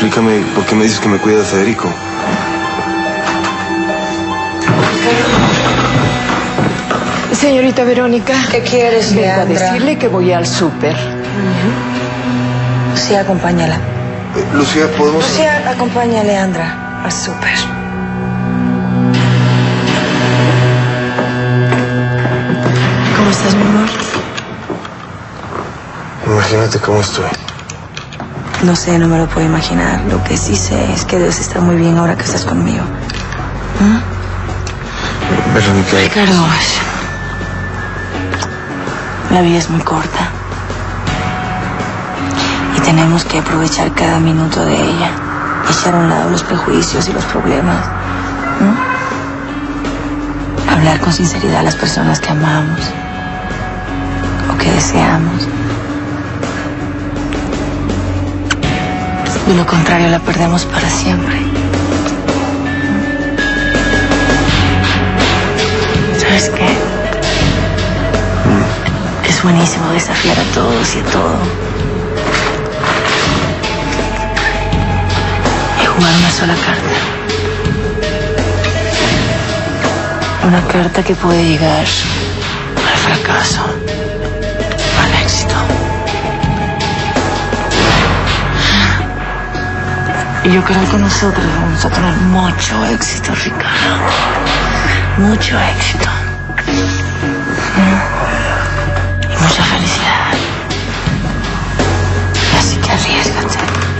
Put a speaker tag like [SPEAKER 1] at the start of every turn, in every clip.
[SPEAKER 1] explícame por qué me dices que me cuida de Federico.
[SPEAKER 2] Señorita Verónica.
[SPEAKER 3] ¿Qué quieres, Leandra?
[SPEAKER 2] Vengo a decirle que voy al súper.
[SPEAKER 3] Lucía, acompáñala.
[SPEAKER 1] Lucía, ¿podemos...?
[SPEAKER 3] Lucía, acompaña a Leandra al súper. ¿Cómo estás, mi amor?
[SPEAKER 1] Imagínate cómo estoy.
[SPEAKER 3] No sé, no me lo puedo imaginar. Lo que sí sé es que debes estar muy bien ahora que estás conmigo.
[SPEAKER 1] Verónica...
[SPEAKER 3] Ricardo, la vida es muy corta. Y tenemos que aprovechar cada minuto de ella. Echar a un lado los prejuicios y los problemas. Hablar con sinceridad a las personas que amamos o que deseamos. De lo contrario, la perdemos para siempre. ¿Sabes qué? Es buenísimo desafiar a todos y a todo. Y jugar una sola carta. Una carta que puede llegar al fracaso, al éxito. Y yo creo que nosotros vamos a tener mucho éxito, Ricardo. Mucho éxito. Y mucha felicidad. Así que arriésgate.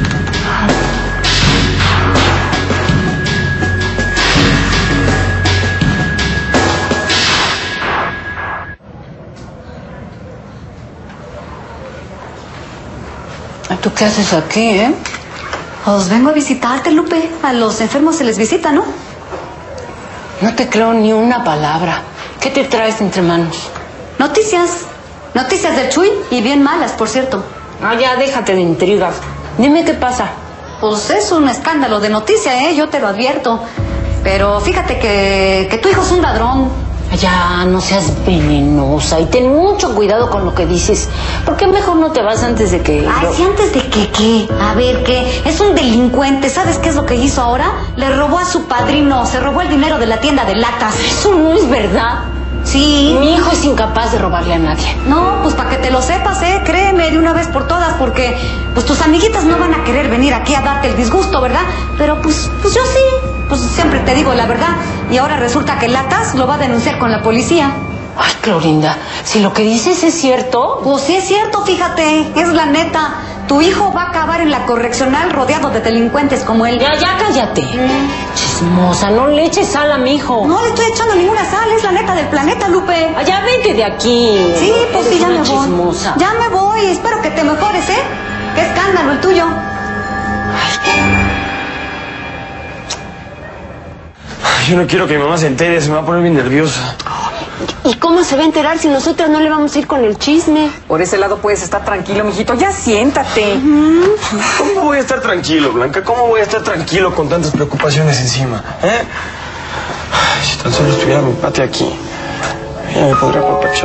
[SPEAKER 4] ¿Tú qué haces aquí,
[SPEAKER 5] Os vengo a visitarte, Lupe. A los enfermos se les visita, ¿no?
[SPEAKER 4] No te creo ni una palabra. ¿Qué te traes entre manos?
[SPEAKER 5] Noticias. Noticias del Chuy y bien malas, por cierto.
[SPEAKER 4] Ah, ya, déjate de intrigas. Dime qué pasa.
[SPEAKER 5] Pues es un escándalo de noticia, yo te lo advierto. Pero fíjate que tu hijo es un ladrón.
[SPEAKER 4] Ya, no seas venenosa y ten mucho cuidado con lo que dices. ¿Por qué mejor no te vas antes de que...?
[SPEAKER 5] Ay, sí, antes de que qué. A ver, ¿qué? Es un delincuente. ¿Sabes qué es lo que hizo ahora? Le robó a su padrino. Se robó el dinero de la tienda de latas.
[SPEAKER 4] Eso no es verdad.
[SPEAKER 5] Sí.
[SPEAKER 4] Mi hijo es incapaz de robarle a nadie.
[SPEAKER 5] No, pues para que te lo sepas, créeme de una vez por todas, porque pues tus amiguitas no van a querer venir aquí a darte el disgusto, ¿verdad? Pero pues yo sí, pues siempre te digo la verdad. Y ahora resulta que Latas lo va a denunciar con la policía.
[SPEAKER 4] Ay, Clorinda, si lo que dices es cierto...
[SPEAKER 5] Pues sí es cierto, fíjate, es la neta. Tu hijo va a acabar en la correccional rodeado de delincuentes como él.
[SPEAKER 4] Ya cállate. Chismosa, no le eches sal a mi hijo.
[SPEAKER 5] No le estoy echando ninguna sal, es la neta del planeta, Lupe.
[SPEAKER 4] Ya vete de aquí.
[SPEAKER 5] Sí, pues sí, ya me voy.
[SPEAKER 4] Chismosa.
[SPEAKER 5] Ya me voy, espero que te mejores, Qué escándalo el tuyo.
[SPEAKER 1] Yo no quiero que mi mamá se entere, se me va a poner bien nerviosa.
[SPEAKER 6] ¿Y cómo se va a enterar si nosotros no le vamos a ir con el chisme?
[SPEAKER 7] Por ese lado puedes estar tranquilo, mijito. Ya siéntate.
[SPEAKER 1] ¿Cómo voy a estar tranquilo, Blanca? ¿Cómo voy a estar tranquilo con tantas preocupaciones encima? Ay, si tan solo estuviera mi patio aquí, ya me podría apapachar.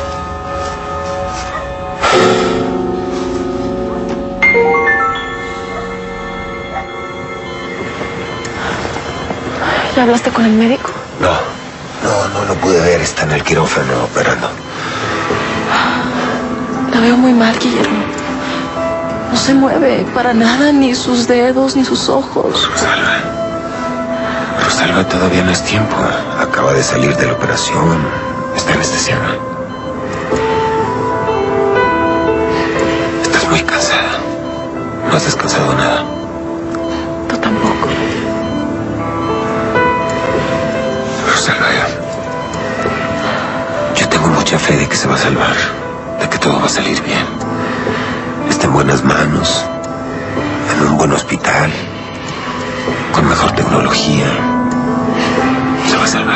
[SPEAKER 6] ¿Ya hablaste con el médico?
[SPEAKER 8] No lo pude ver. Está en el quirófano operando.
[SPEAKER 6] La veo muy mal, Guillermo. No se mueve para nada, ni sus dedos, ni sus ojos.
[SPEAKER 8] Rosalba, todavía no es tiempo. Acaba de salir de la operación. Está anestesiada. Estás muy cansada. No has descansado nada.
[SPEAKER 6] Tú tampoco.
[SPEAKER 8] Rosalba, yo tengo mucha fe de que se va a salvar, de que todo va a salir bien. Está en buenas manos, en un buen hospital, con mejor tecnología. Se va a salvar.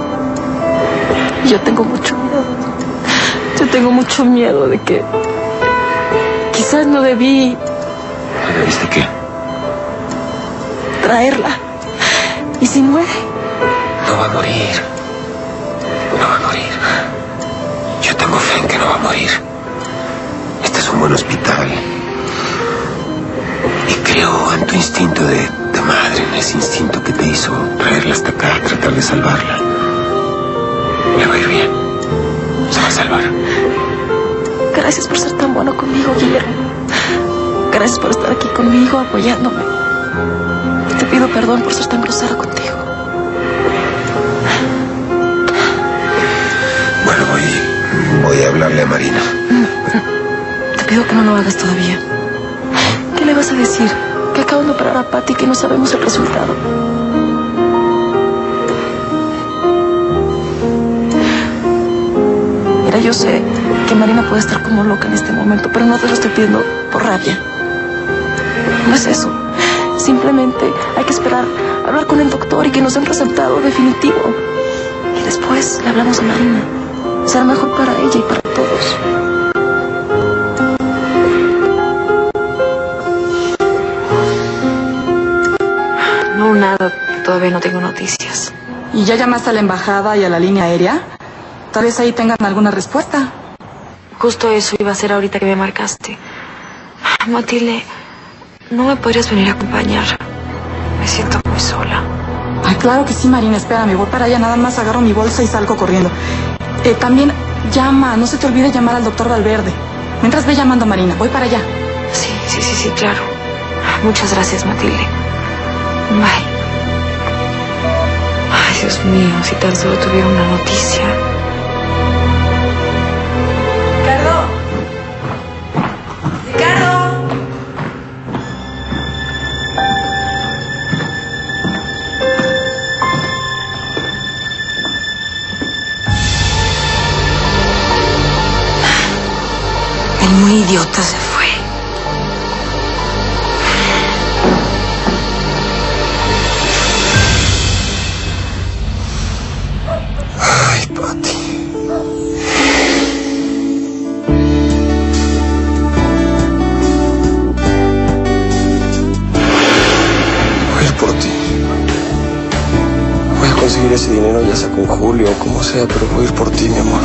[SPEAKER 6] Yo tengo mucho miedo. Yo tengo mucho miedo de que... Quizás no debí...
[SPEAKER 8] ¿No debiste qué?
[SPEAKER 6] Traerla. ¿Y si muere?
[SPEAKER 8] No va a morir. No va a morir. Yo tengo fe en que no va a morir. Este es un buen hospital. Y creo en tu instinto de madre, en ese instinto que te hizo traerla hasta acá, tratar de salvarla. Le va a ir bien. Se va a salvar.
[SPEAKER 6] Gracias por ser tan bueno conmigo, Guillermo. Gracias por estar aquí conmigo, apoyándome. Y te pido perdón por ser tan grosera contigo.
[SPEAKER 8] Bueno, voy a hablarle a Marina.
[SPEAKER 6] Te pido que no lo hagas todavía. ¿Qué le vas a decir? Que acaban de operar a Patty y que no sabemos el resultado. Mira, yo sé que Marina puede estar como loca en este momento, pero no te lo estoy pidiendo por rabia. No es eso. Simplemente hay que esperar a hablar con el doctor y que nos den un resultado definitivo. Y después le hablamos a Marina. Será mejor para ella y para todos.
[SPEAKER 9] No, nada. Todavía no tengo noticias.
[SPEAKER 7] ¿Y ya llamaste a la embajada y a la línea aérea? Tal vez ahí tengan alguna respuesta.
[SPEAKER 9] Justo eso iba a ser ahorita que me marcaste. Matilde, ¿no me podrías venir a acompañar? Me siento muy sola.
[SPEAKER 7] Ay, claro que sí, Marina. Espérame, voy para allá. Nada más agarro mi bolsa y salgo corriendo. También llama. No se te olvide llamar al doctor Valverde. Mientras ve llamando a Marina. Voy para allá.
[SPEAKER 9] Sí, claro. Muchas gracias, Matilde. Bye. Ay, Dios mío, si tan solo tuviera una noticia.
[SPEAKER 7] ¡Ricardo!
[SPEAKER 9] El muy idiota se fue.
[SPEAKER 1] Ay, Patty. Voy a ir por ti. Voy a conseguir ese dinero, ya sea con Julio o como sea, pero voy a ir por ti, mi amor.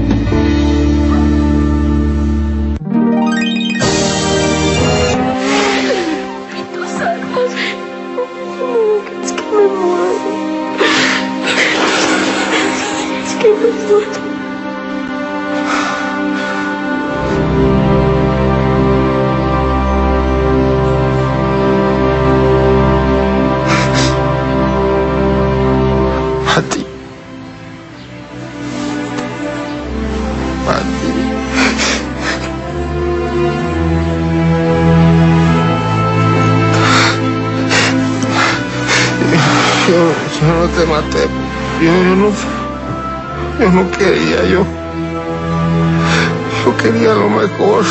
[SPEAKER 1] Patty. Yo no te maté. Yo no quería. Yo quería lo mejor.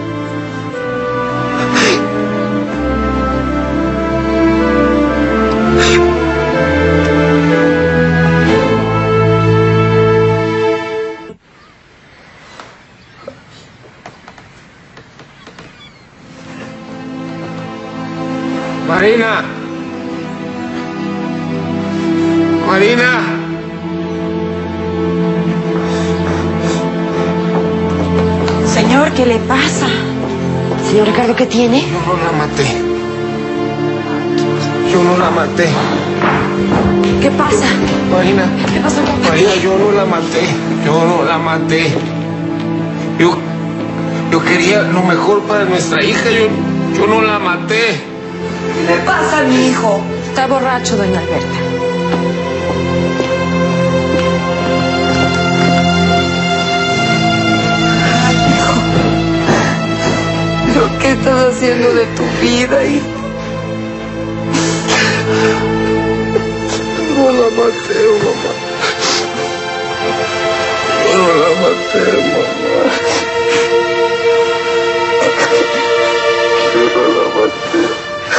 [SPEAKER 1] Marina.
[SPEAKER 6] Señor, ¿qué le pasa?
[SPEAKER 2] Señor Ricardo, ¿qué tiene?
[SPEAKER 1] Yo no la maté.
[SPEAKER 6] ¿Qué pasa?
[SPEAKER 1] Marina.
[SPEAKER 6] ¿Qué pasó con
[SPEAKER 1] Marina, yo no la maté. Yo quería lo mejor para nuestra hija. Yo no la maté.
[SPEAKER 6] ¿Qué le pasa a mi hijo? Está borracho, doña Alberta. Ay, hijo. ¿Pero qué estás haciendo de tu vida, hijo?
[SPEAKER 1] No la maté, mamá. Yo no la maté, mamá. Yo no la maté.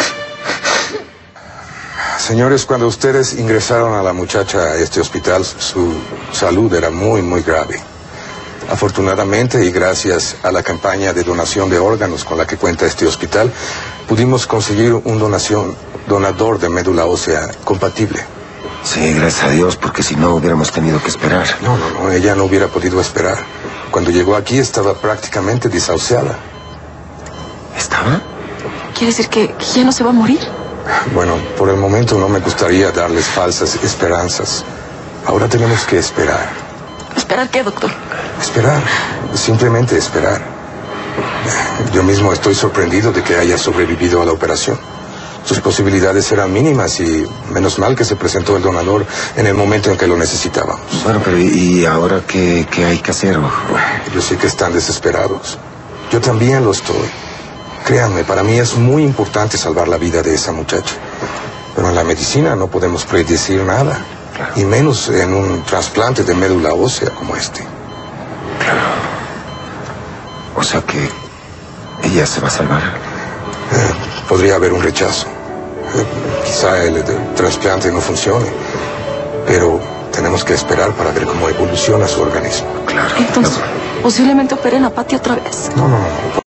[SPEAKER 10] Señores, cuando ustedes ingresaron a la muchacha a este hospital, su salud era muy, muy grave. Afortunadamente, y gracias a la campaña de donación de órganos con la que cuenta este hospital, pudimos conseguir un donador de médula ósea compatible.
[SPEAKER 8] Sí, gracias a Dios, porque si no hubiéramos tenido que esperar.
[SPEAKER 10] No, ella no hubiera podido esperar. Cuando llegó aquí estaba prácticamente desahuciada.
[SPEAKER 8] ¿Estaba?
[SPEAKER 6] ¿Quiere decir que ya no se va a morir?
[SPEAKER 10] Bueno, por el momento no me gustaría darles falsas esperanzas. Ahora tenemos que esperar.
[SPEAKER 6] ¿Esperar qué, doctor?
[SPEAKER 10] Esperar, simplemente esperar. Yo mismo estoy sorprendido de que haya sobrevivido a la operación. Sus posibilidades eran mínimas y menos mal que se presentó el donador en el momento en que lo necesitábamos.
[SPEAKER 8] Bueno, pero ¿y ahora qué hay que hacer?
[SPEAKER 10] Yo sé que están desesperados. Yo también lo estoy. Créanme, para mí es muy importante salvar la vida de esa muchacha. Pero en la medicina no podemos predecir nada. Claro. Y menos en un trasplante de médula ósea como este.
[SPEAKER 8] Claro. O sea que ella se va a salvar.
[SPEAKER 10] Podría haber un rechazo. Quizá el trasplante no funcione. Pero tenemos que esperar para ver cómo evoluciona su organismo.
[SPEAKER 8] Claro.
[SPEAKER 6] Entonces, posiblemente operen a Patty otra vez.
[SPEAKER 10] No.